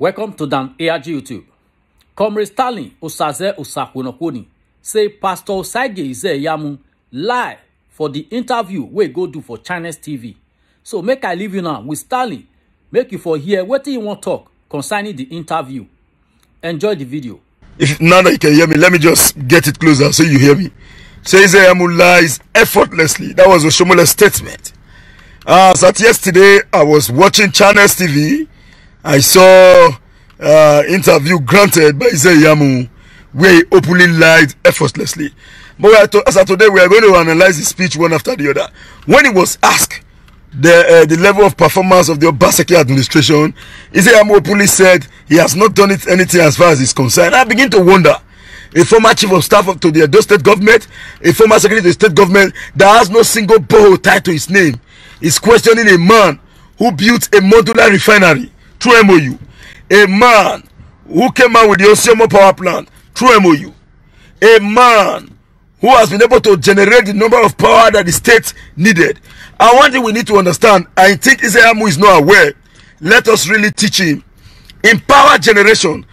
Welcome to Dan ARG YouTube. Comrade Stanley Osaze Osakwonokoni say Pastor Osagie Ize-Iyamu lie for the interview we go do for Channels TV. So make I leave you now with Stanley. Make you for hear what you want talk concerning the interview. Enjoy the video. If now that you can hear me, let me just get it closer so you hear me. Say Ize-Iyamu lies effortlessly. That was Oshomole's statement. So yesterday I was watching Channels TV. I saw interview granted by Ize-Iyamu where he openly lied effortlessly. But as of today, we are going to analyze his speech one after the other. When he was asked the level of performance of the Obaseki administration, Ize-Iyamu openly said he has not done anything as far as he's concerned. I begin to wonder, a former chief of staff to the Edo State government, a former secretary to the state government that has no single borehole tied to his name, is questioning a man who built a modular refinery through MOU, a man who came out with the Osioma power plant through MOU, a man who has been able to generate the number of power that the state needed. And one thing we need to understand, I think Ize-Iyamu is not aware, let us really teach him. In power generation,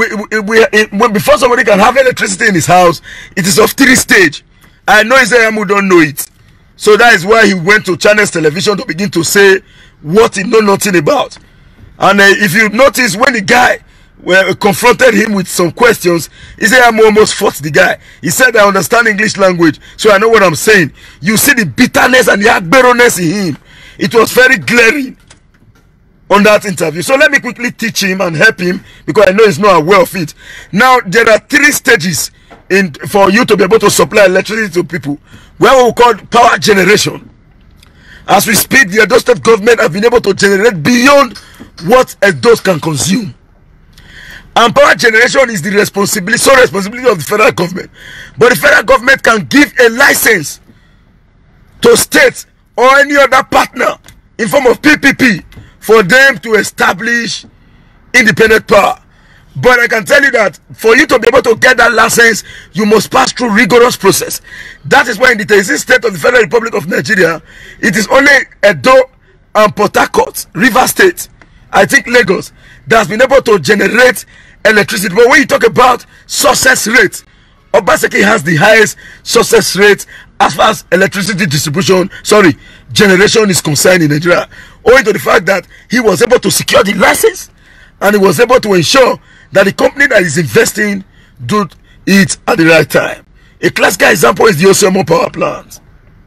before somebody can have electricity in his house, it is of 3 stages. I know Ize-Iyamu don't know it. So that is why he went to Channels Television to begin to say what he know nothing about. And if you notice, when the guy confronted him with some questions, Ize-Iyamu almost fought the guy. He said, I understand English language, so I know what I'm saying. You see the bitterness and the agberoness in him. It was very glaring on that interview. So let me quickly teach him and help him, because I know he's not aware of it. Now, there are 3 stages for you to be able to supply electricity to people, where we call power generation. As we speak, the Edo State government have been able to generate beyond what Edo can consume. And power generation is the responsibility of the federal government. But the federal government can give a license to states or any other partner in form of PPP for them to establish independent power. But I can tell you that for you to be able to get that license, you must pass through rigorous process. That is why in the Tennessee state of the Federal Republic of Nigeria, it is only Edo and Port Harcourt, River State, I think Lagos, that has been able to generate electricity. But when you talk about success rate, Obaseki has the highest success rate as far as electricity generation is concerned in Nigeria, owing to the fact that he was able to secure the license and he was able to ensure that the company that is investing do it at the right time. A classical example is the Osioma power plant.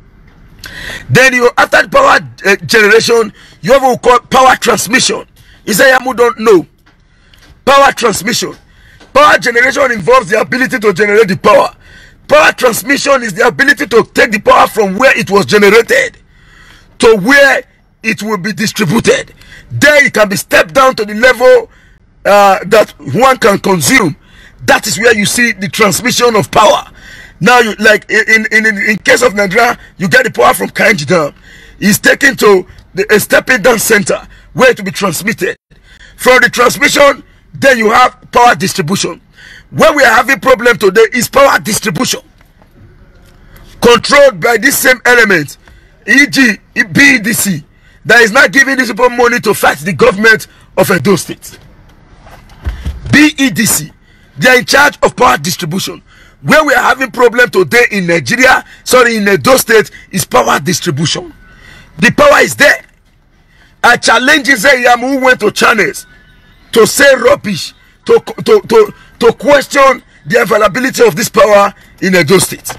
Then after the power generation, you have what we call power transmission. Ize-Iyamu don't know. Power transmission. Power generation involves the ability to generate the power. Power transmission is the ability to take the power from where it was generated to where it will be distributed. Then it can be stepped down to the level that one can consume. That is where you see the transmission of power. Now, like in case of Nigeria, you get the power from Kainji Dam. It's taken to a stepping down center where it will be transmitted. From the transmission, then you have power distribution. Where we are having problem today is power distribution, controlled by this same element, e.g. BEDC, that is not giving these people money to fight the government of Edo State. BEDC, they are in charge of power distribution. Where we are having problem today in Nigeria, in Edo State, is power distribution. The power is there. I challenge Ize-Iyamu, who went to Channels to say rubbish, to question the availability of this power in Edo State.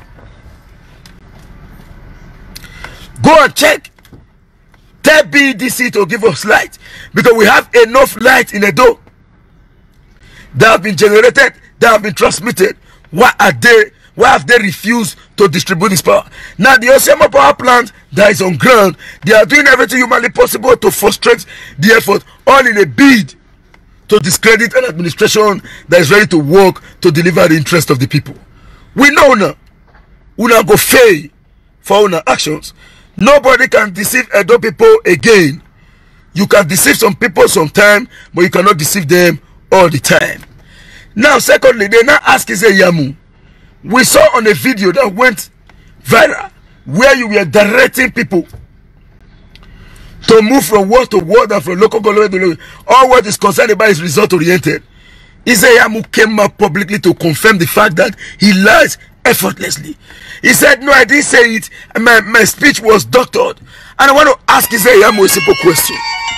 Go and check. Tell BEDC to give us light, because we have enough light in Edo that have been generated, that have been transmitted. Why have they refused to distribute this power? Now the Osioma power plant that is on ground, they are doing everything humanly possible to frustrate the effort, all in a bid to discredit an administration that is ready to work to deliver the interest of the people. We know now, we now go fail for our actions. Nobody can deceive Edo people again. You can deceive some people sometime, but you cannot deceive them all the time. Now, secondly, they now ask Ize-Iyamu. We saw on a video that went viral where you were directing people to move from word to word and from local government to local. All what is concerned about is result oriented. Ize-Iyamu came out publicly to confirm the fact that he lies effortlessly. He said, no, I didn't say it. My speech was doctored. And I want to ask Ize-Iyamu a simple question.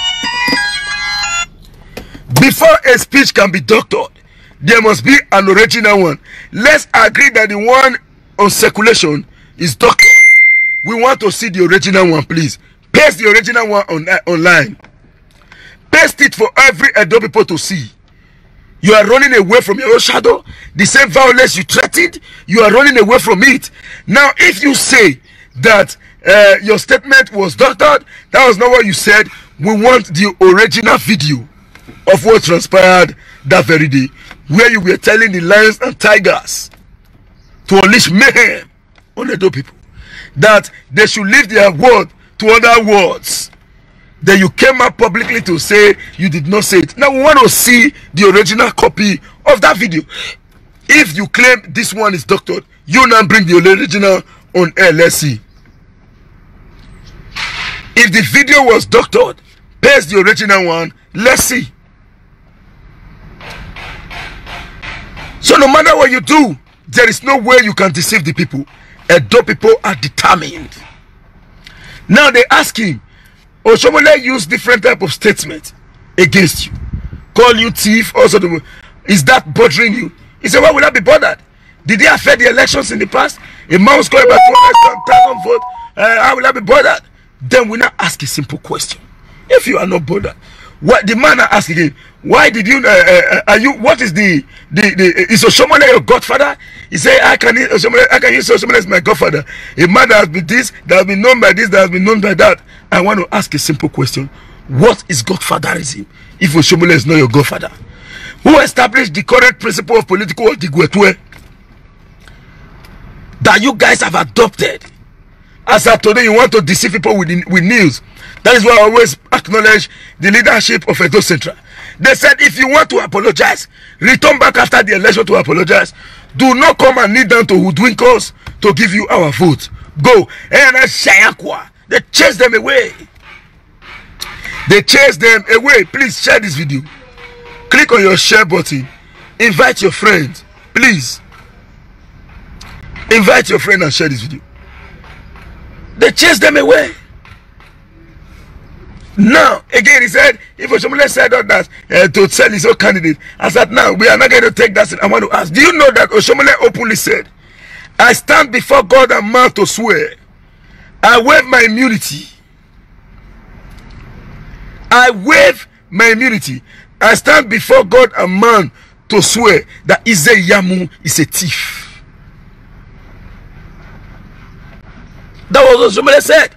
Before a speech can be doctored, there must be an original one. Let's agree that the one on circulation is doctored. We want to see the original one, please. Paste the original one online. Paste it for every Edo people to see. You are running away from your own shadow. The same violence you threatened, you are running away from it. Now, if you say that your statement was doctored, that was not what you said. We want the original video of what transpired that very day, where you were telling the lions and tigers to unleash mayhem on Edo people, that they should leave their word to other words. Then you came up publicly to say you did not say it. Now we want to see the original copy of that video. If you claim this one is doctored, you now bring the original on air. Let's see. If the video was doctored, paste the original one. Let's see. So no matter what you do, there is no way you can deceive the people. Edo people are determined. Now they ask him, Oshomole used different type of statement against you. Call you thief, also is that bothering you? He said, why would I be bothered? Did they affect the elections in the past? A man was calling about 2,000 votes. How will I be bothered? Then we now ask a simple question. If you are not bothered, what the man asked again, why did you are you, what is the is Oshomole your godfather? He said, I can use Oshomole as my godfather. A man that has been this, that has been known by this, that has been known by that. I want to ask a simple question. What is godfatherism if Oshomole is not your godfather? Who established the correct principle of political Odigwetwe that you guys have adopted? As of today, you want to deceive people with news. That is why I always acknowledge the leadership of Edo Central. They said, if you want to apologize, return back after the election to apologize. Do not come and kneel down to hoodwink us to give you our vote. Go. They chase them away. They chase them away. Please share this video. Click on your share button. Invite your friends. Please. Invite your friend and share this video. They chase them away. Now, again, he said, if Oshomole said that to sell his own candidate, I said, now, we are not going to take that. I want to ask, do you know that Oshomole openly said, I stand before God and man to swear, I waive my immunity. I waive my immunity. I stand before God and man to swear that Ize-Iyamu is a thief. That was what Oshomole said.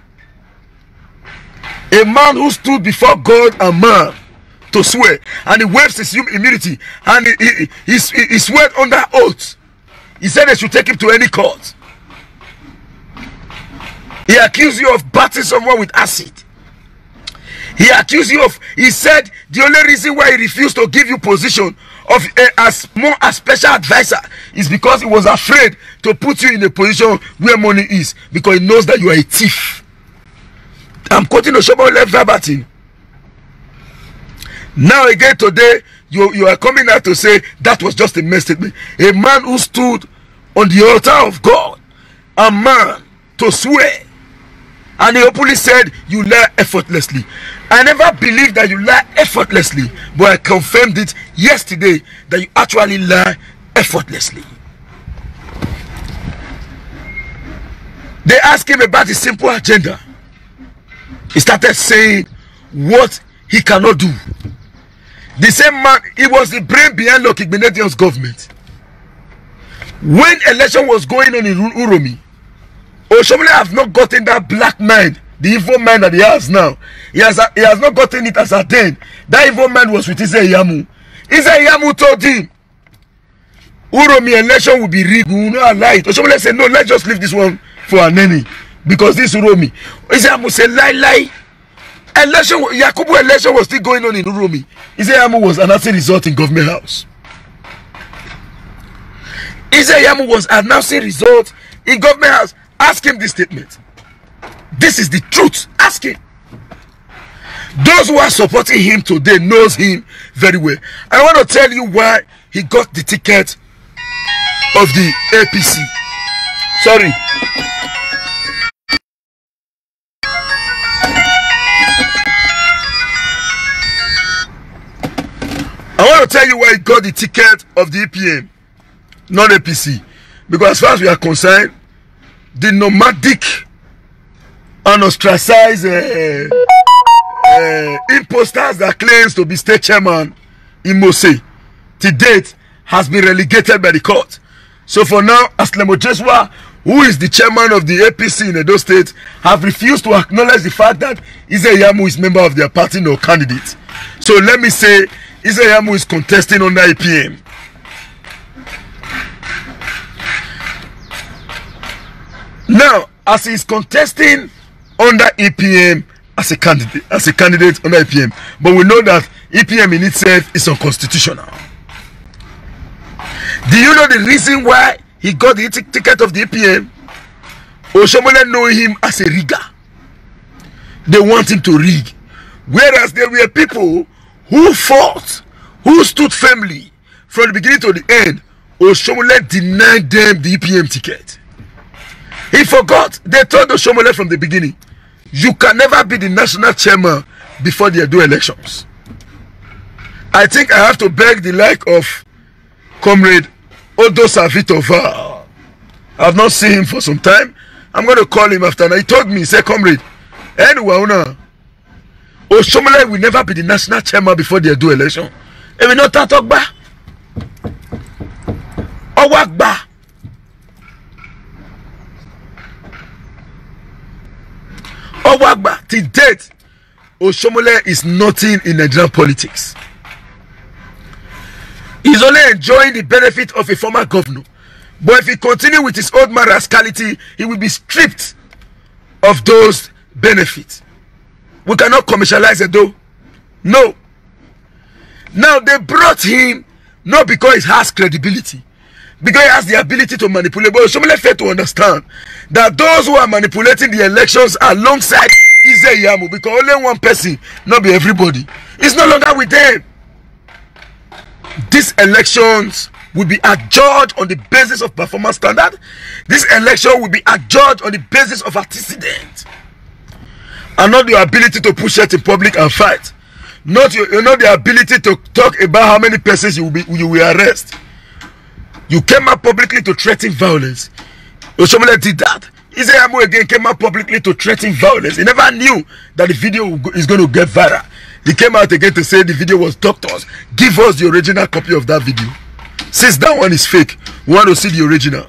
A man who stood before God and man to swear, and he waives his immunity, and he swore under oath. He said they should take him to any court. He accused you of battering someone with acid. He accused you of, he said the only reason why he refused to give you position of as special advisor is because he was afraid to put you in a position where money is, because he knows that you are a thief. I'm quoting Oshomole verbatim. Now again today, you are coming out to say that was just a mistake. A man who stood on the altar of God, a man to swear, and he openly said you lie effortlessly. I never believed that you lie effortlessly, but I confirmed it yesterday that you actually lie effortlessly. They asked him about his simple agenda. He started saying what he cannot do. The same man, he was the brain behind Lucky Benedium's government. When election was going on in Uromi, Oshomole have not gotten that black mind, the evil mind that he has now. He has not gotten it as attained. That evil mind was with Ize-Iyamu. Ize-Iyamu told him, Uromi election will be rigged. We will not allow it. Oshomole said, no, let's just leave this one for an enemy. Because this Uromi, Ize-Iyamu said, lie. Yakubu election was still going on in Uromi. Ize-Iyamu was announcing result in government house. Ize-Iyamu was announcing result in government house. Ask him this statement. This is the truth. Ask him. Those who are supporting him today knows him very well. I want to tell you why he got the ticket of the APC. Sorry. I want to tell you why he got the ticket of the EPM, not APC. Because as far as we are concerned, the nomadic and ostracized imposters that claims to be state chairman in Mose to date has been relegated by the court. So for now, Aslemo Jeswa, who is the chairman of the APC in Edo State, have refused to acknowledge the fact that Ize-Iyamu is member of their party nor candidate. So let me say, Ize-Iyamu is contesting under EPM. Now, as he is contesting under EPM as a candidate under EPM, but we know that EPM in itself is unconstitutional. Do you know the reason why he got the ticket of the EPM? Oshiomhole know him as a rigger. They want him to rig. Whereas there were people who fought, who stood firmly from the beginning to the end. Oshiomhole denied them the EPM ticket. He forgot. They told Oshiomhole from the beginning, you can never be the national chairman before the Edo elections. I think I have to beg the like of Comrade Odo Savitova. I have not seen him for some time. I'm going to call him after now. He told me, he said, Comrade, anyway, Oshiomhole will never be the national chairman before the Edo election. If we not talk back, or walk back. Owagba, till date, Oshiomhole is nothing in Nigerian politics. He's only enjoying the benefit of a former governor. But if he continues with his old man rascality, he will be stripped of those benefits. We cannot commercialize it though. No. Now they brought him not because he has credibility, because he has the ability to manipulate. But Oshiomhole failed to understand that those who are manipulating the elections alongside Ize-Iyamu, because only one person, not be everybody, is no longer with them. These elections will be adjudged on the basis of performance standard. This election will be adjudged on the basis of antecedent, and not your ability to push it in public and fight. Not the ability to talk about how many persons you will arrest. You came out publicly to threaten violence. Oshiomhole did that. Ize-Iyamu again came out publicly to threaten violence. He never knew that the video is going to get viral. He came out again to say the video was doctors. Give us the original copy of that video. Since that one is fake, we want to see the original.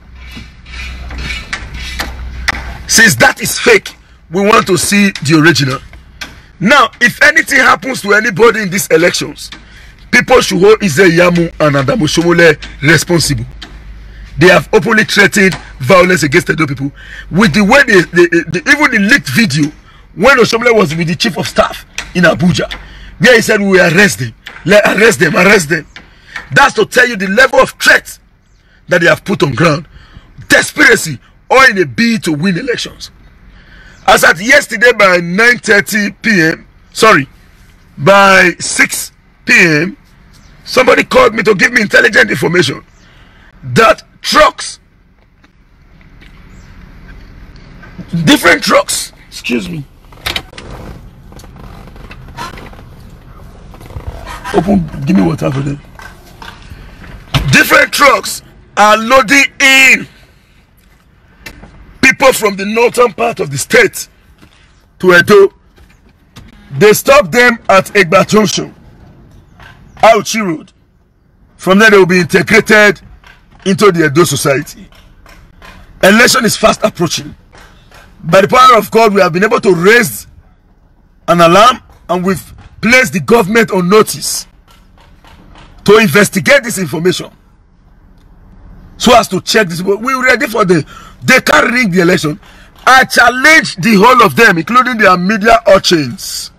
Since that is fake, we want to see the original. Now, if anything happens to anybody in these elections, people should hold Ize-Iyamu and Adamu Oshiomhole responsible. They have openly threatened violence against the people. With the way even the leaked video when Oshiomhole was with the chief of staff in Abuja, where he said we will arrest them, arrest them. That's to tell you the level of threat that they have put on ground. Desperation, or in a bid to win elections. As at yesterday by 9:30 p.m., sorry, by 6 p.m., somebody called me to give me intelligent information that trucks, different trucks, excuse me, give me water for them. Different trucks are loading in people from the northern part of the state to Edo. They stopped them at Egba Junction, Auchi Road. From there they will be integrated into the Edo society. Election is fast approaching. By the power of God, we have been able to raise an alarm, and we've placed the government on notice to investigate this information so as to check this. We're ready for they can't rig the election. I challenge the whole of them, including their media urchins.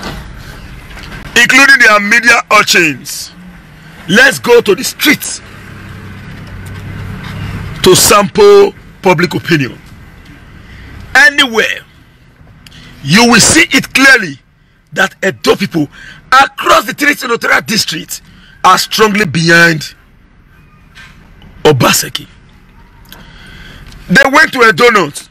Including their media urchins. Let's go to the streets to sample public opinion. Anywhere, you will see it clearly that Edo people across the 3 senatorial districts are strongly behind Obaseki. They went to Edo North.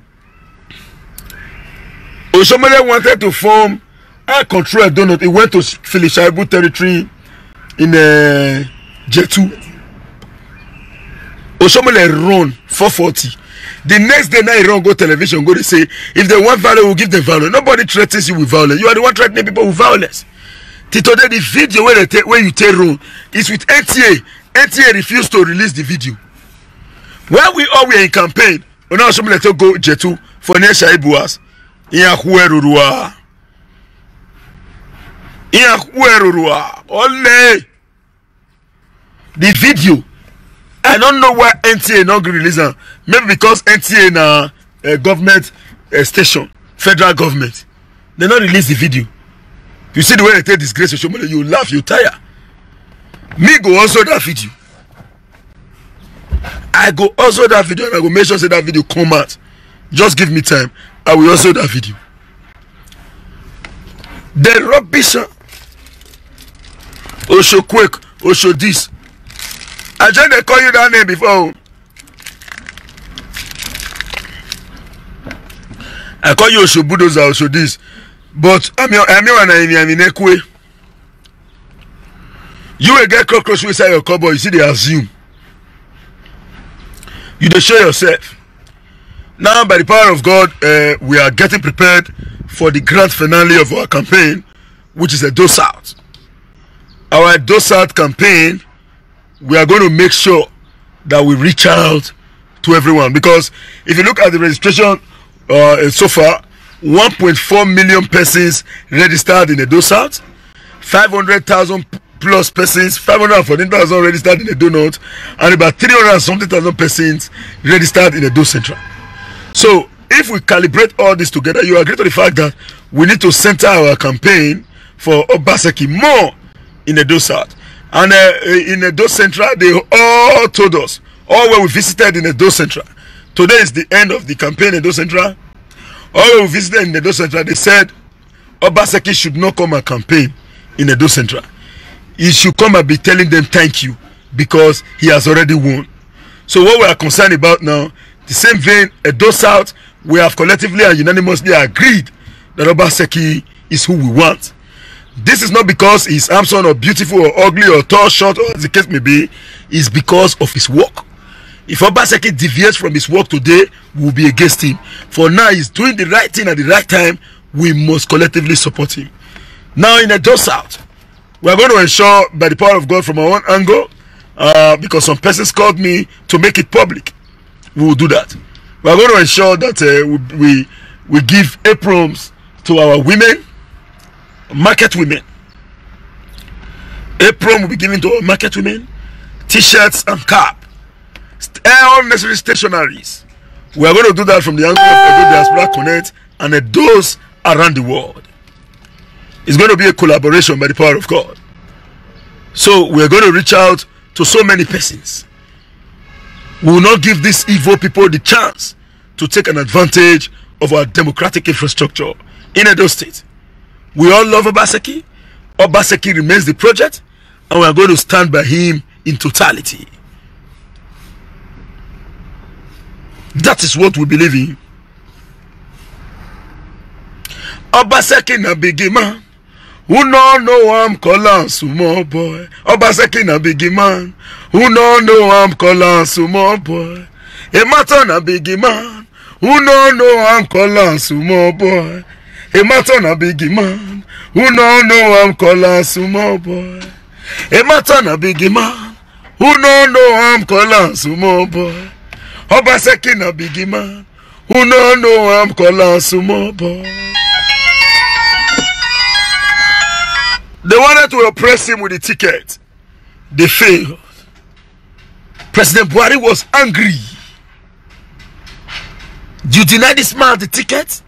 Oshomole wanted to form and control Edo North. He went to Philip Shaibu territory in J2. Oshomole run 440. The next day, now he run go television, go to say, if they want violence, we'll give them violence. Nobody threatens you with violence. You are the one threatening people with violence. Till today, the video where you take run is with NTA. NTA refused to release the video. While we all were in campaign, we now Oshomole to go J2 for Nesha Ibuas. Ole. The video. I don't know why NTA not release it. Maybe because NTA na government station, federal government. They not release the video. You see the way they take disgrace, you laugh, you tire. Me go also that video. I go also that video and I go make sure say that video come out. Just give me time. I will also that video. The rubbish. Osho quick, Osho this. I just they call you that name before. I call you Osho Bulldozer, Osho this. But I'm in Ekwe. You will get cockroach inside your cupboard. You see, they assume. You dey show yourself. Now, by the power of God, we are getting prepared for the grand finale of our campaign, which is Edo South. Our Edo South campaign, we are going to make sure that we reach out to everyone. Because if you look at the registration so far, 1.4 million persons registered in Edo South, 500,000 plus persons, 514,000 registered in Edo North, and about 300,000 persons registered in Edo Central. So, if we calibrate all this together, you agree to the fact that we need to center our campaign for Obaseki more in Edo South. And in Edo Central, they all told us, all where we visited in Edo Central. Today is the end of the campaign in Edo Central. All where we visited in Edo Central, they said Obaseki should not come and campaign in Edo Central. He should come and be telling them thank you because he has already won. So what we are concerned about now, the same vein, Edo South, we have collectively and unanimously agreed that Obaseki is who we want. This is not because he's handsome or beautiful or ugly or tall, short, or as the case may be. It's because of his work. If Obaseki deviates from his work today, we will be against him. For now, he's doing the right thing at the right time. We must collectively support him. Now in Edo South, we are going to ensure by the power of God from our own angle, because some persons called me to make it public. We will do that. We are going to ensure that we give aprons to our women, market women. Apron will be given to our market women, t-shirts and cap, all necessary stationaries. We are going to do that from the angle of Edo Diaspora Connect and those around the world. It's going to be a collaboration by the power of God. So we are going to reach out to so many persons. We will not give these evil people the chance to take an advantage of our democratic infrastructure in Edo State. We all love Obaseki. Obaseki remains the project, and we are going to stand by him in totality. That is what we believe in. Obaseki na big man. Who know I'm calling small boy. Obaseki na big man. Who know I'm calling small boy. A matter na big man. Who know I'm calling small boy. A matter na big man. Who know I'm calling small boy. A matter na big man. Who know I'm calling small boy. Obaseki na big man. Who know I'm calling small boy. They wanted to oppress him with the ticket. They failed. President Buhari was angry. You deny this man the ticket?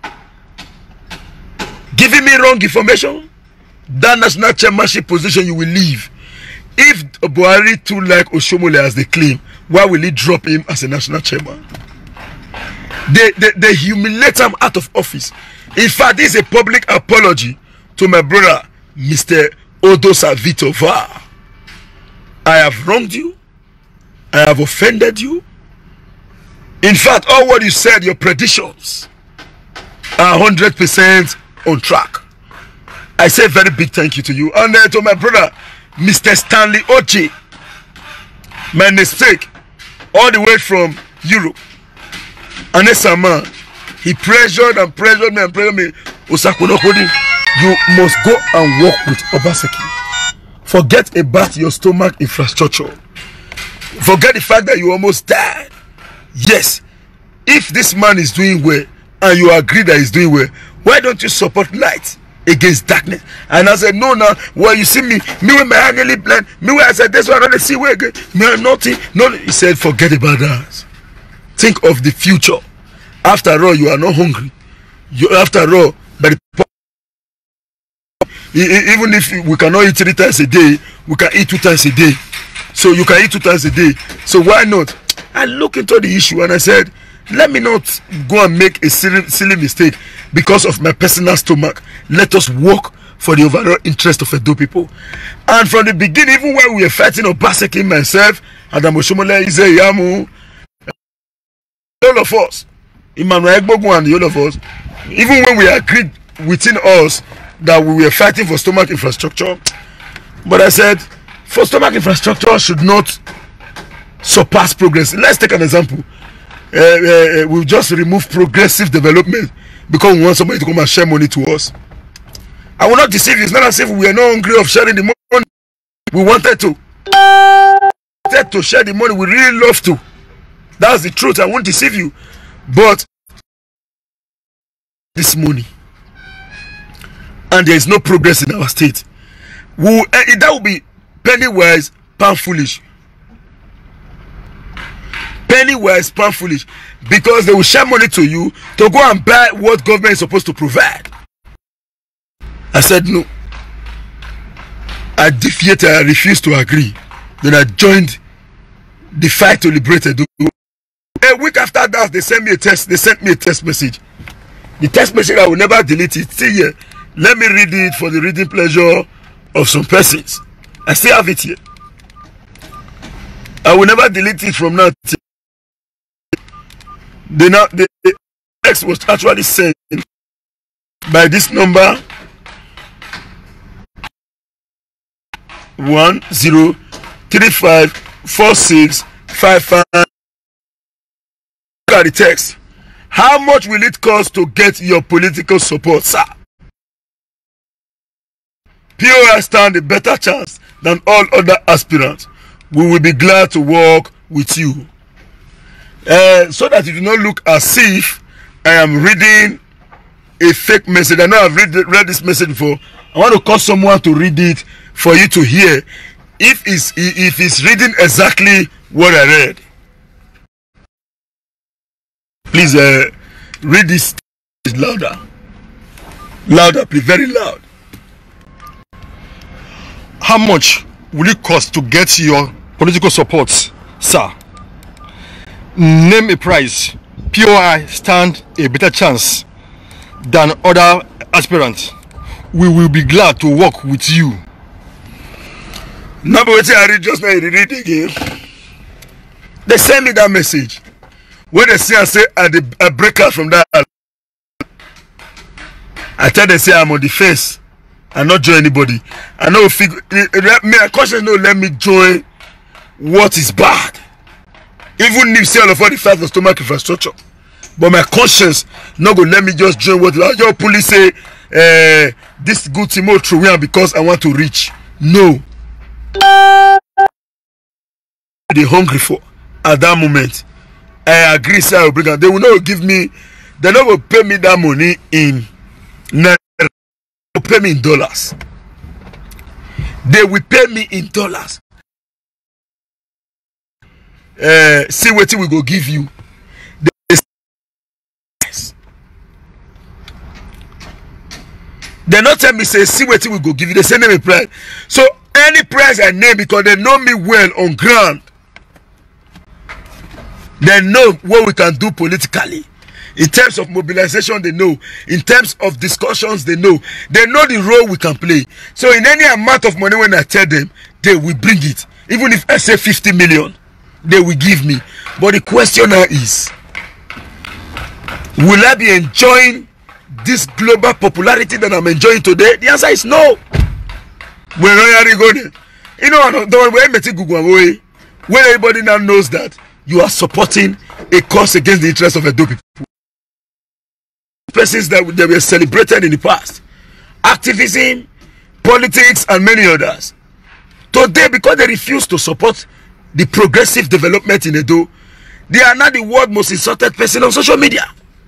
Giving me wrong information? That national chairmanship position you will leave. If Buhari too like Oshomole as they claim, why will he drop him as a national chairman? They humiliate him out of office. In fact, this is a public apology to my brother, Mr. Odosa Vitova. I have wronged you. I have offended you. In fact, all what you said, your predictions, are 100% on track. I say very big thank you to you. And to my brother, Mr. Stanley Ochi, my mistake, all the way from Europe. And this man, he pressured and pressured me and pressured me. Osakwunokodi, you must go and work with Obaseki. Forget about your stomach infrastructure. Forget the fact that you almost died. Yes, if this man is doing well and you agree that he's doing well, why don't you support light against darkness? And I said, no, well, you see me with my annually blind, me where I said, this one I don't see where again, me are nothing. No, he said, forget about that. Think of the future. After all, you are not hungry. After all, but even if we cannot eat 3 times a day, we can eat 2 times a day. So you can eat 2 times a day. So why not? I look into the issue and I said, let me not go and make a silly mistake because of my personal stomach. Let us work for the overall interest of Edo people. And from the beginning, even when we were fighting Obaseki, myself, Adam Oshomole, Ize Yamu, all of us, Emmanuel Egbogun and all of us, even when we agreed within us that we were fighting for stomach infrastructure, but I said, for stomach infrastructure should not surpass progress. Let's take an example. We've just removed progressive development because we want somebody to come and share money to us. I will not deceive you. It's not as if we are not hungry of sharing the money. We wanted to share the money. We really love to. That's the truth. I won't deceive you. But this money and there is no progress in our state. That will be penny wise, pound foolish. Penny wise, pound foolish, because they will share money to you to go and buy what government is supposed to provide. I said no. I defiated. I refused to agree. Then I joined the fight to liberate Edo. A week after that, they sent me a text. They sent me a text message. The text message, I will never delete it. See here. Let me read it for the reading pleasure of some persons. I still have it here. I will never delete it from now. The text was actually sent by this number 10354655. Look at the text. How much will it cost to get your political support, sir? POI stand a better chance than all other aspirants. We will be glad to work with you. So that you do not look as if I am reading a fake message. I know I've read this message before. I want to call someone to read it for you to hear if it's reading exactly what I read. Please read this louder. Louder, please, very loud. How much will it cost to get your political support, sir? Name a price. POI stand a better chance than other aspirants. We will be glad to work with you. Now, but I read just now, read it again. They send me that message. When they see and say I break out from that, I tell them say I'm on the fence. I not join anybody. I know my conscience no let me join what is bad. Even if say all of all the fight for stomach infrastructure, but my conscience not go let me just join what your police say. This good thing more true because I want to reach. No, they hungry for at that moment. I agree. Say I will bring them. They will not give me. They not will pay me that money in. They will pay me in dollars. They will pay me in dollars. See what we go give you. They not tell me say see what we go give you. They send them a price. So any price I name because they know me well on ground. They know what we can do politically. In terms of mobilization, they know. In terms of discussions, they know. They know the role we can play. So in any amount of money, when I tell them, they will bring it. Even if I say 50 million, they will give me. But the question now is, will I be enjoying this global popularity that I'm enjoying today? The answer is no. When you know, when everybody now knows that you are supporting a cause against the interests of Edo people. Persons that they were celebrated in the past, activism, politics, and many others. Today, because they refuse to support the progressive development in Edo, they are now the world's most insulted person on social media.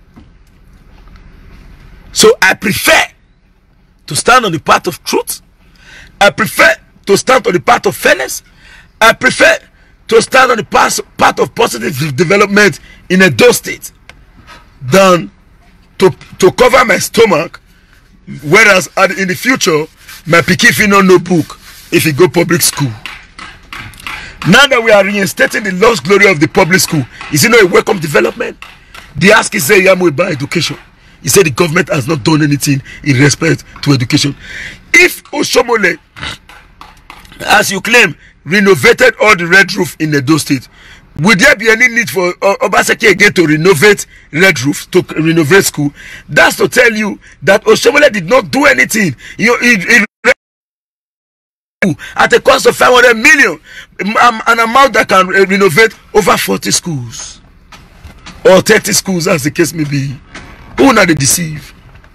So I prefer to stand on the path of truth. I prefer to stand on the path of fairness. I prefer to stand on the path of positive development in Edo State than to cover my stomach, whereas in the future my pikin fit no know book if he go public school. Now that we are reinstating the lost glory of the public school, is it not a welcome development? The ask is say Yamu about education. He said the government has not done anything in respect to education. If Oshomole, as you claim, renovated all the red roof in Edo State, would there be any need for Obaseki again to renovate red roof, to renovate school? That's to tell you that Oshomole did not do anything. At a cost of 500 million, an amount that can renovate over 40 schools or 30 schools, as the case may be. Who not they deceive?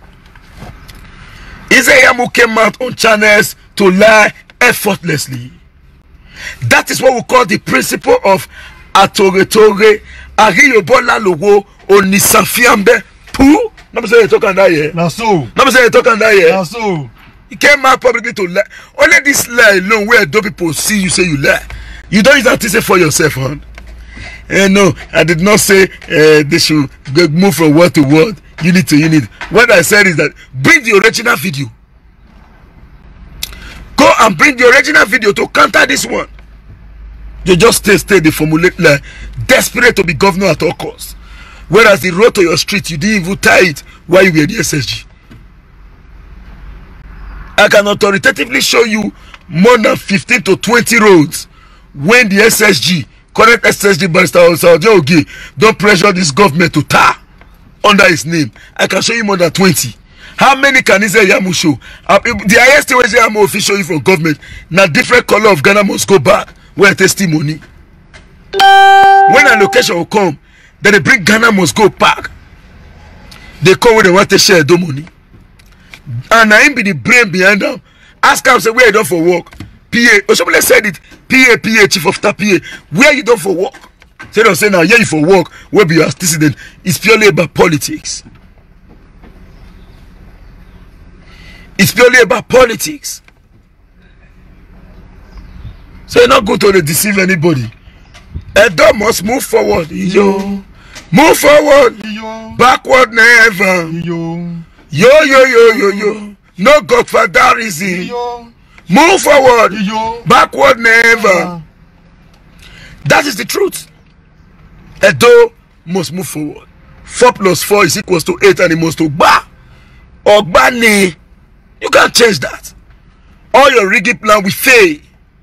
Izayamu came out on channels to lie effortlessly. That is what we call the principle of Atoretore Ariyobola Logo Onisafiambe Pu. Not say you talking that here. Now so. Not say you talking that here. Now so. He came out publicly to lie. Only this lie alone, where do people see you say you lie? You don't use that to say for yourself, huh? No, I did not say they should move from word to word, unit to unit. What I said is that bring the original video. Go and bring the original video to counter this one. You just stay the formulate like desperate to be governor at all costs. Whereas the road to your street, you didn't even tie it while you were the SSG. I can authoritatively show you more than 15 to 20 roads when the SSG, current SSG Barrister Osaoje don't pressure this government to tar under his name. I can show you more than 20. How many can Izayamu show? The highest way Izayamu official you from government, now different color of Ghana must go back where testimony. When a location will come, then they bring Ghana must go back. They come when they want to share the money. And I be the brain behind them. Ask them, say, where you done for work? PA. Oshomole said it. PA, chief of staff, PA. Where you done for work? Say, don't say now, yeah, you for work. Where be your antecedent? It's purely about politics. It's purely about politics. So you're not going to deceive anybody. Edo must move forward. Yo. Move forward. Yo. Backward never. Yo. Yo. No godfatherism. Yo. Move forward. Yo. Backward never. That is the truth. Edo must move forward. 4 plus 4 is equals to 8 and it must to ba. Or bani. You can't change that. All your rigging plan will fail.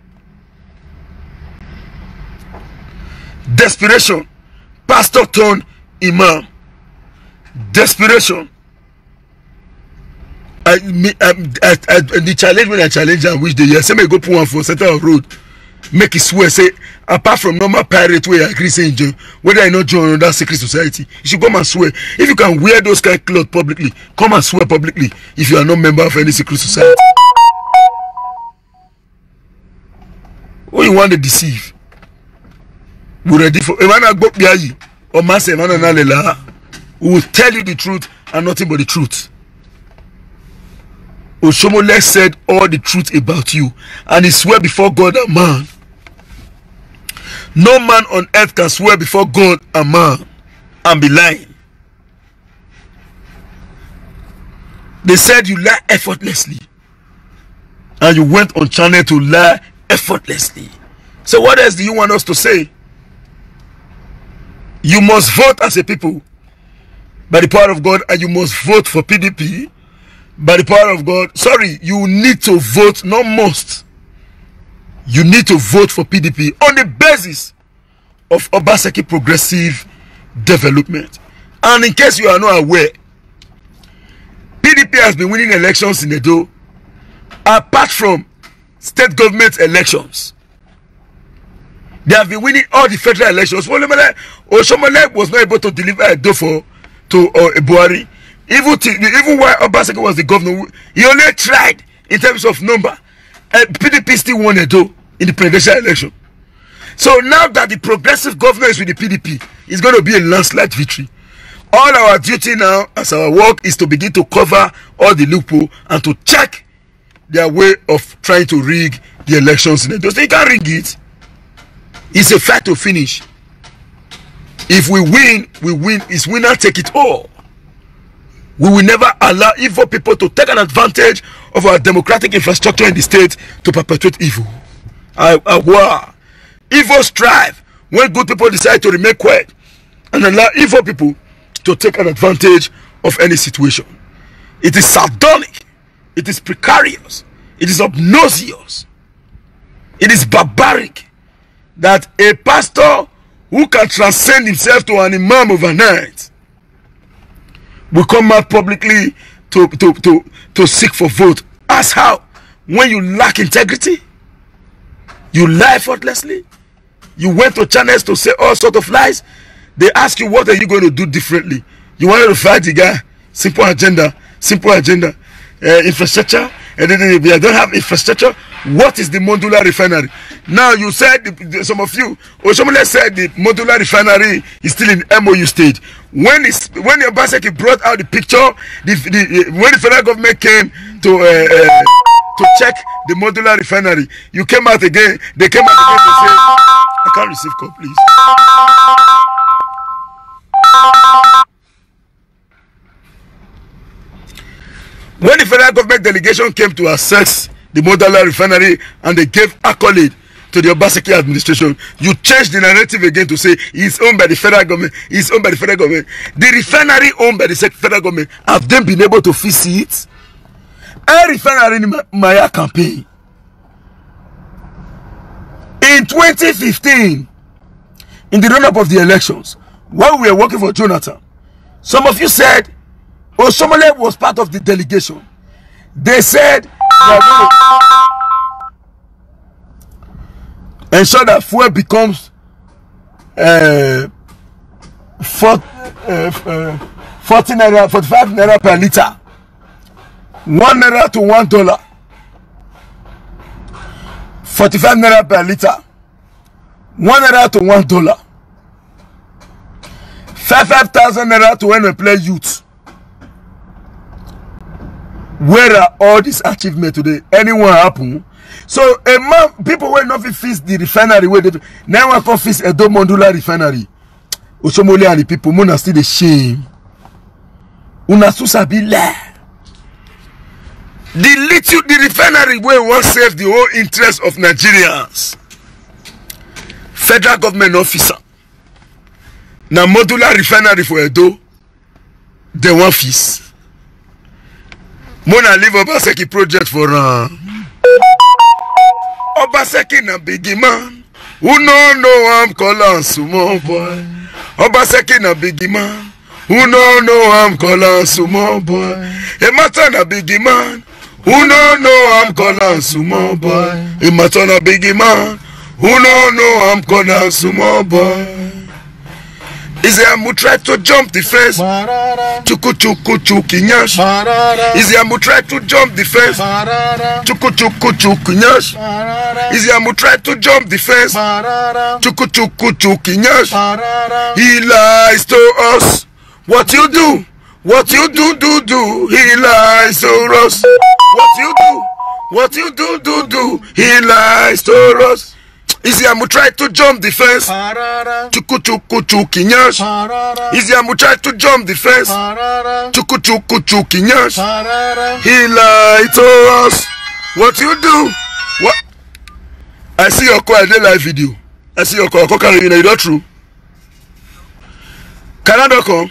Desperation. Pastor turned imam. Desperation. The challenge when I challenge and which they hear, say me go put one for center of road, make it swear, say apart from normal pirate way I agree saying John, whether I not join another secret society, you should come and swear. If you can wear those kind of clothes publicly, come and swear publicly if you are not member of any secret society. Who you want to deceive? We ready for or Master who will tell you the truth and nothing but the truth. Oshomole said all the truth about you, and he swear before God and man. No man on earth can swear before God and man and be lying. They said you lie effortlessly, and you went on channel to lie effortlessly. So what else do you want us to say? You must vote as a people by the power of God, and you must vote for PDP by the power of God. Sorry, you need to vote, not must. You need to vote for PDP on the basis of Obaseki progressive development. And in case you are not aware, PDP has been winning elections in Edo apart from state government elections. They have been winning all the federal elections. Oshomole was not able to deliver Edo to Buhari. Even while Obaseki was the governor, he only tried in terms of number. PDP still won Edo in the presidential election. So now that the progressive governor is with the PDP, it's going to be a landslide victory. All our duty now as our work is to begin to cover all the loophole and to check their way of trying to rig the elections in Edo. So you can't rig it. It's a fight to finish. If we win, we win. It's winner take it all. We will never allow evil people to take an advantage of our democratic infrastructure in the state to perpetuate evil. Evil strive when good people decide to remain quiet and allow evil people to take an advantage of any situation. It is sardonic. It is precarious. It is obnoxious. It is barbaric that a pastor who can transcend himself to an imam overnight will come out publicly to seek for vote. As how? When you lack integrity, you lie thoughtlessly, you went to channels to say all sorts of lies. They ask you, what are you going to do differently? You wanted to fight the guy. Simple agenda. Infrastructure. And then if they don't have infrastructure, what is the modular refinery? Now you said, some of you, Oshomole said the modular refinery is still in MOU stage. When Obaseki brought out the picture, when the federal government came to check the modular refinery, you came out again. They came out again to say, I can't receive call, please. When the federal government delegation came to assess the modular refinery and they gave accolade to the Obaseki administration, you changed the narrative again to say it's owned by the federal government. It's owned by the federal government. The refinery owned by the federal government, have then been able to fix it? A refinery in Maya campaign in 2015, in the run-up of the elections, while we were working for Jonathan, some of you said Oshomole was part of the delegation. They said they are going to ensure that fuel becomes 45 naira per liter, $1 to $1, 45 naira per liter, $1 to $1, 5,000 naira to when we play youth. Where are all these achievements today? Anyone happen? So a man, people will not fix the refinery where they now I can fix a modular refinery. Oshomole and the people must still the shame. Una sabi la. The refinery where won't save the whole interest of Nigerians. Federal government officer. Now modular refinery for Edo, they want fees. Mona leave Obaseki project for Obaseki na biggie man. Who no I'm calling sumo boy. Obaseki na biggie man. Who no I'm calling sumo boy. A matter na biggie man. Who no I'm calling sumo boy. A matter na biggie man. Who no I'm calling sumo boy. Is there try to jump the fence? Chuku nyash. Is there try to jump the fence? Chuku nyash. Is there try to jump the fence? Chuku nyash. He lies to us. What you do? What you do? He lies to us. What you do? He lies to us. Is there try to jump the fence? Chuku nyash. Is there try to jump the fence? Chuku nyash. He lied to us. What you do? What? I see your call. I did live video. I see your call. You know, not true. Canada.com.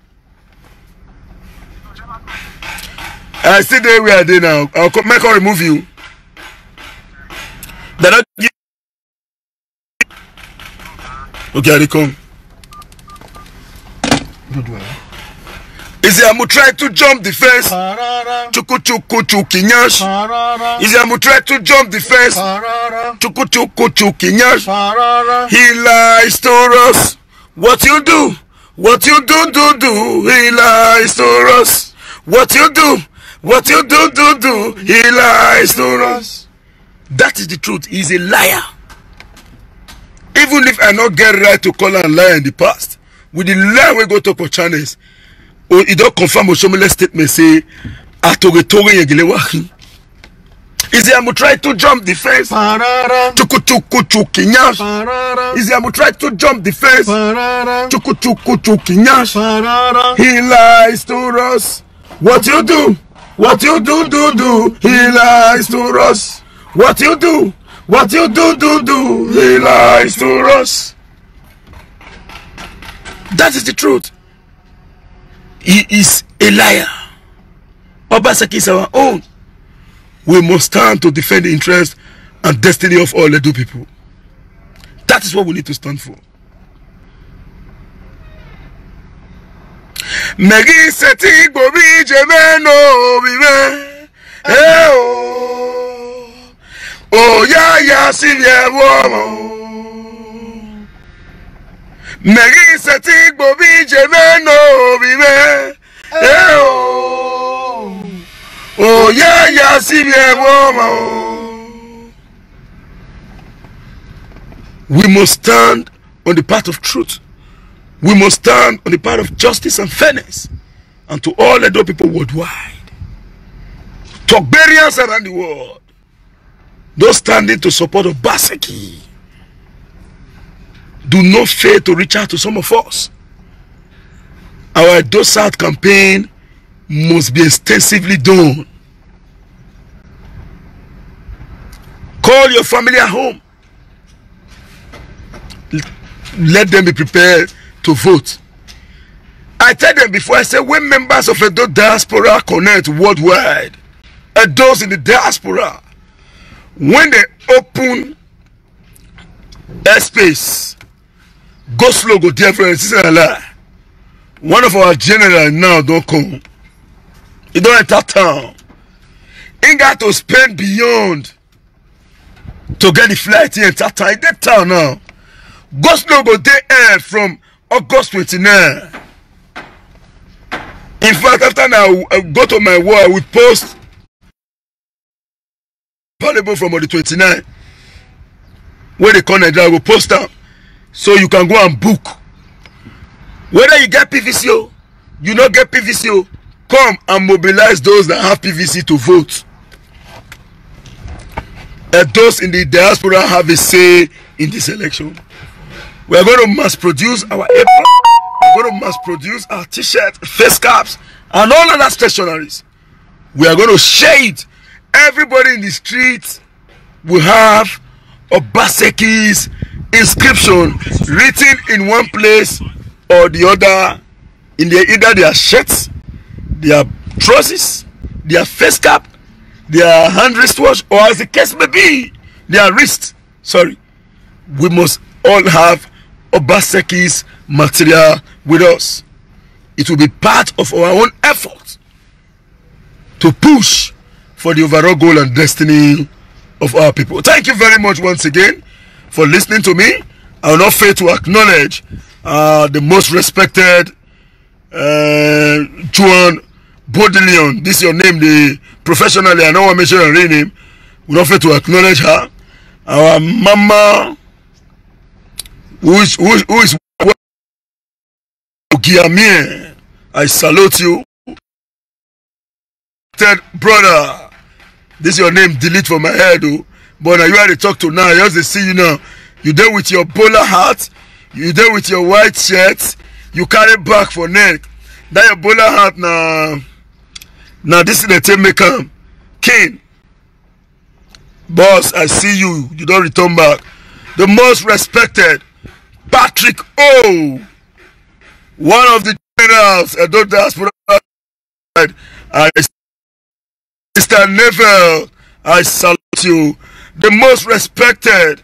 I still there where I did now. I'll make her remove you. They're not. Okay, they come. Is it I'm try to jump the fence? Chuku chuku chukinyash. Is it I'm try to jump the fence? Chuku chuku chukinyash. He lies to us. What you do? What you do? He lies to us. What you do? What you do? He lies to us. That is the truth. He's a liar. Even if I not get right to call and lie in the past, with the lie we go to for channels, or it don't confirm Oshomole statement say, Atogetore yegele wahi. Is it I'm try to jump the fence? Chuku chuku chukinyash. Is it I'm try to jump the fence? Chuku chuku chukinyash. He lies to us. What you do? What you do? He lies to us. What you do? What you do? He lies to us. That is the truth. He is a liar. Obaseki is our own. We must stand to defend the interest and destiny of all Edo people. That is what we need to stand for. Megi seti gobi jemeno bibe. Oh ya silye womo. Megi seti gobi jemeno bibe. Oh ya silye womo. We must stand on the path of truth. We must stand on the path of justice and fairness. And to all Edo people worldwide, Togberians around the world, those standing to support Obaseki, do not fail to reach out to some of us. Our Edo South campaign must be extensively done. Call your family at home. Let them be prepared to vote. I tell them before, I say when members of Edo diaspora connect worldwide, those in the diaspora, when they open airspace, go slow, go different. This is a lie. One of our generals now don't come. He don't enter town. He got to spend beyond to get the flight in enter town. He get town now. Go slow, go day air from August 29. In fact, after now, I go to my wall, we post available from the 29. Where they call Nigeria, we post them. So you can go and book. Whether you get PVCO, you not get PVCO, come and mobilize those that have PVC to vote. And those in the diaspora have a say in this election. We are going to mass produce our apron. We are going to mass produce our t-shirts, face caps, and all other stationaries. We are going to shade. Everybody in the street will have Obaseki's inscription written in one place or the other, in either their shirts, their trousers, their face cap, their hand wristwatch, or as the case may be, their wrist. Sorry. We must all have Obaseki's material with us. It will be part of our own effort to push for the overall goal and destiny of our people. Thank you very much once again for listening to me. I will not fail to acknowledge the most respected Juan Baudillon. This is your name, the professionally, I don't want to mention her real name. We will not fail to acknowledge her. Our mama, who is Guillermien, I salute you. Brother, this is your name, delete from my head, oh. But now you are to talk to now, I just to see you now. You there with your bowler hat, you there with your white shirt, you carry back for neck. That your bowler hat now this is the team maker. King. Boss, I see you, you don't return back. The most respected Patrick O. one of the generals, Edo diaspora, Mr. Neville, I salute you. The most respected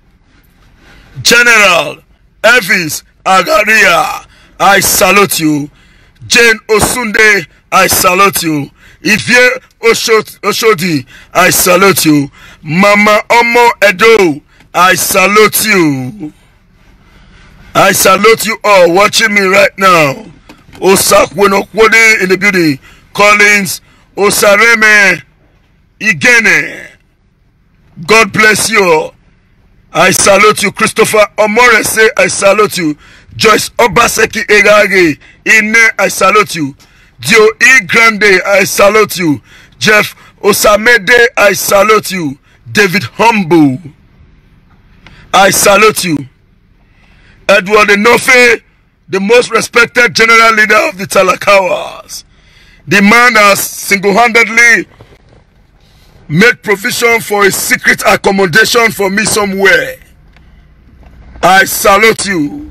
General Elvis Agaria, I salute you. Jane Osunde, I salute you. Ivie Oshodi, I salute you. Mama Omo Edo, I salute you. I salute you all watching me right now. Osakwenokwode in the building. Collins Osareme Igene. God bless you all. I salute you. Christopher Omorese, I salute you. Joyce Obaseki Egage Ine, I salute you. Dio E Grande, I salute you. Jeff Osamede, I salute you. David Humble, I salute you. Edward Enofe, the most respected general leader of the Talakawas. The man has single-handedly made provision for a secret accommodation for me somewhere. I salute you.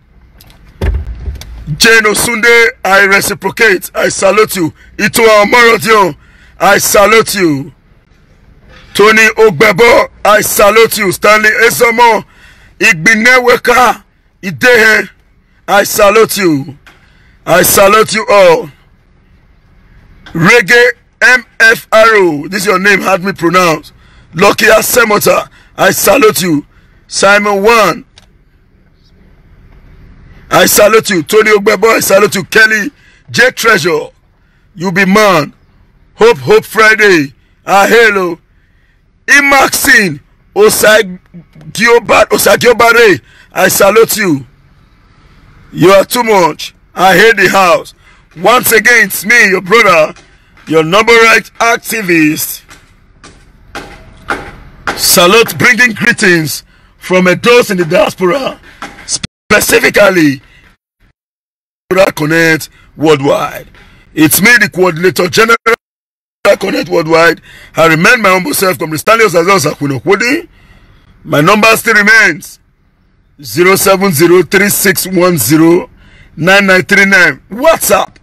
Jane Osunde, I reciprocate. I salute you. Itua Omorodion, I salute you. Tony Ogbebo, I salute you. Stanley Esomo, Igbineweka, Idehe, I salute you. I salute you all. Reggae MFRO, this is your name, hard me pronounce. Lucky Asemota, I salute you. Simon One, I salute you. Tony Ogbebo, I salute you. Kelly J Treasure, you be man. Hope Friday, hello. Imaxine Osagiobare, I salute you. You are too much. I hate the house. Once again, it's me, your brother, your number right activist. Salute, bringing greetings from those in the diaspora, specifically Connect Worldwide. It's me, the coordinator general Connect Worldwide. I remain my humble self from the Stanley Osaze. My number still remains 07036109939. WhatsApp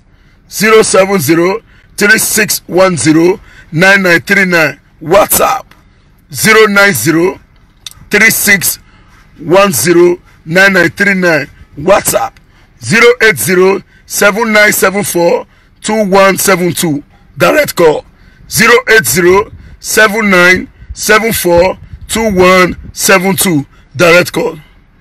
07036109939. WhatsApp 09036109939. WhatsApp 08079742172. Direct call 08079742172. Direct call.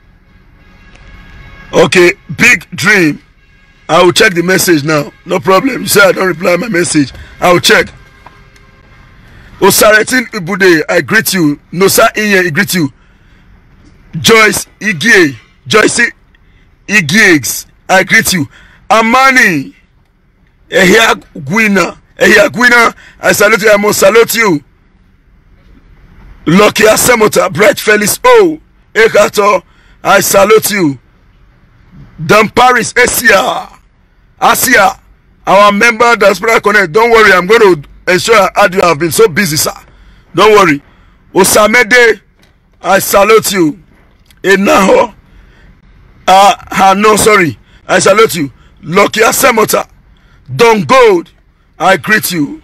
Okay, big dream. I will check the message now. No problem. You say I don't reply my message. I will check. Osaretin Ibude, I greet you. Nosa Inye, I greet you. Joyce Igie, Joyce Igiegs, I greet you. Amani Ehia Guina, I salute you. I must salute you. Lucky Asemota, Bright Felix O, Ekato, I salute you. Dan Paris, Asia, our member Diaspora Connect. Don't worry, I'm going to ensure I add you. I've been so busy, sir. Don't worry. Osamede, I salute you. Enaho, no, sorry. I salute you. Lucky Asemota, Don Gold, I greet you.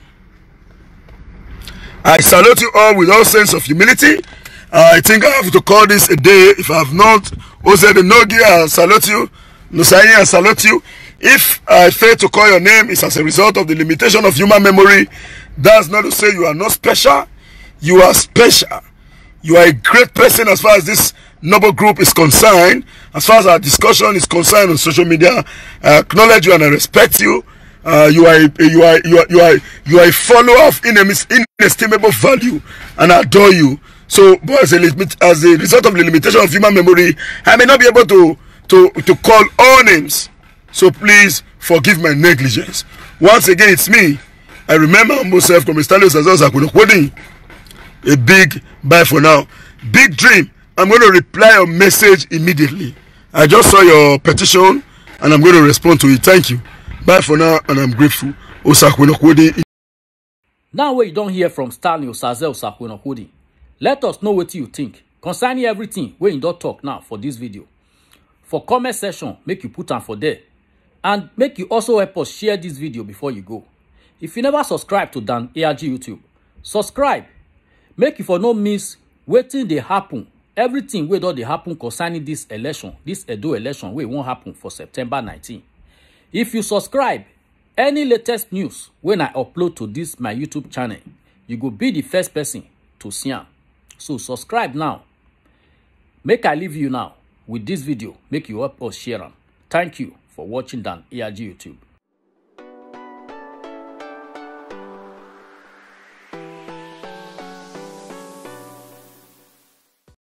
I salute you all with all sense of humility. I think I have to call this a day. If I have not, Ose the Nogi, I salute you. Nusayi, I salute you. If I fail to call your name, it's as a result of the limitation of human memory. That's not to say you are not special. You are special. You are a great person as far as this noble group is concerned. As far as our discussion is concerned on social media, I acknowledge you and I respect you. You are a follower of inestimable value, and I adore you. So, but as a result of the limitation of human memory, I may not be able to call all names. So please forgive my negligence. Once again, it's me. I remember myself from Stanley Osaze. A big bye for now. Big dream. I'm going to reply your message immediately. I just saw your petition and I'm going to respond to it. Thank you. Bye for now, and I'm grateful. Now when you don't hear from Stanley Osaze, let us know what you think concerning everything when you don't talk now for this video. For comment section, make you put on for there. And make you also help us share this video before you go. If you never subscribe to Dan ARG YouTube, subscribe. Make you for no miss wetin dey happen. Everything wey don dey happen concerning this election, this Edo election wey won't happen for September 19. If you subscribe, any latest news when I upload to this my YouTube channel, you go be the first person to see am. So subscribe now. Make I leave you now with this video. Make you help us share am. Thank you for watching Dan ARG YouTube.